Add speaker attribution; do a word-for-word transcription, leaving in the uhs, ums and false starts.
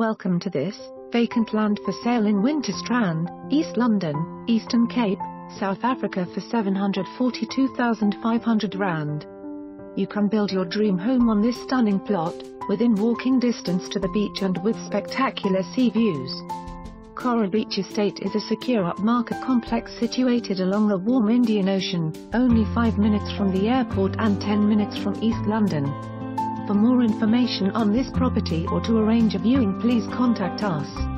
Speaker 1: Welcome to this vacant land for sale in Winterstrand, East London, Eastern Cape, South Africa for seven hundred forty-two thousand five hundred rand. You can build your dream home on this stunning plot, within walking distance to the beach and with spectacular sea views. Coral Beach Estate is a secure upmarket complex situated along the warm Indian Ocean, only five minutes from the airport and ten minutes from East London. For more information on this property or to arrange a viewing, please contact us.